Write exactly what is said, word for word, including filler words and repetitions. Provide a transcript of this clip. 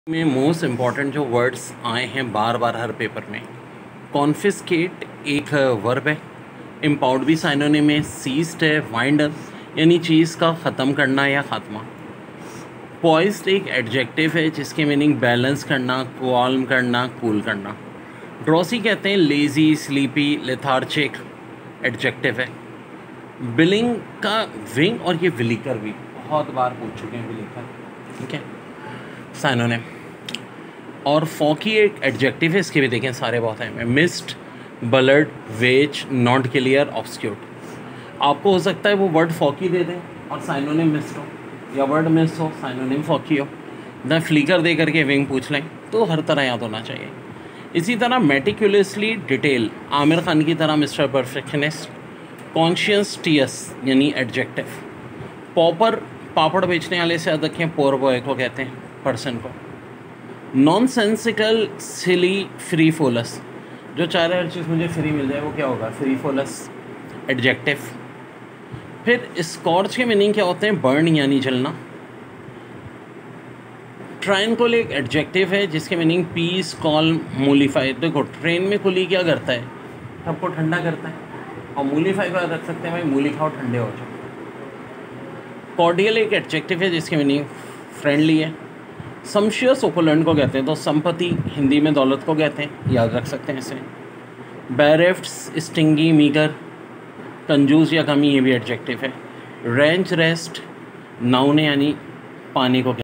में most important जो words आए हैं बार बार हर पेपर में, कॉन्फिस्केट एक वर्ब है, इम्पाउंड भी साइनोनिम में, सीज्ड है, वाइंड अप यानी चीज़ का ख़त्म करना या ख़ात्मा, पॉइज्ड एक एडजेक्टिव है जिसके मीनिंग बैलेंस करना, कॉल्म करना, कूल करना, ड्रॉसी कहते हैं लेज़ी, स्लीपी, लेथार्जिक एडजेक्टिव है, बिलिंग का विंग और ये विलिकर भी बहुत बार पूछ चुके हैं विलिकर, ठीक है, साइनोनिम। और फॉकी एक एडजेक्टिव है, इसके भी देखें सारे बहुत हैं, missed, blurred, vague, not clear, obscured. आपको हो सकता है वो वर्ड फॉकी दे दें और साइनोनिम मिस्ड हो, या वर्ड मिस हो साइनोनिम फॉकी हो, द फ्लीकर दे करके विंग पूछ लें, तो हर तरह याद होना चाहिए। इसी तरह मेटिकुलसली डिटेल, आमिर खान की तरह मिस्टर परफेक्शनिस्ट, कॉन्शियसटियस यानी एडजेक्टिव, पॉपर पापड़ बेचने वाले से याद रखें, पोर बॉय को कहते हैं पर्सन को, नॉनसेंसिकल, सिली, फ्री फोलस, जो चाह रहे हर चीज़ मुझे फ्री मिल जाए वो क्या होगा, फ्री फोलस एडजेक्टिव। फिर स्कॉर्च के मीनिंग क्या होते हैं, बर्न यानी जलना, ट्रायंगल एक एडजेक्टिव है जिसके मीनिंग पीस, कॉल्म, मूलीफाई। देखो ट्रेन में कुली क्या करता है, सबको ठंडा करता है, और मूलीफाई को रख सकते हैं भाई मूली खाओ ठंडे हो जाओ। कॉर्डियल एक एडजेक्टिव है जिसके मीनिंग फ्रेंडली है। सम्शियस ओपुलेंट को कहते हैं, तो संपत्ति हिंदी में दौलत को कहते हैं, याद रख सकते हैं इसे। बैरेफ्ट, स्टिंगी, मीगर, कंजूस या कमी, ये भी एडजेक्टिव है। रेंच, रेस्ट, नाउन यानी पानी को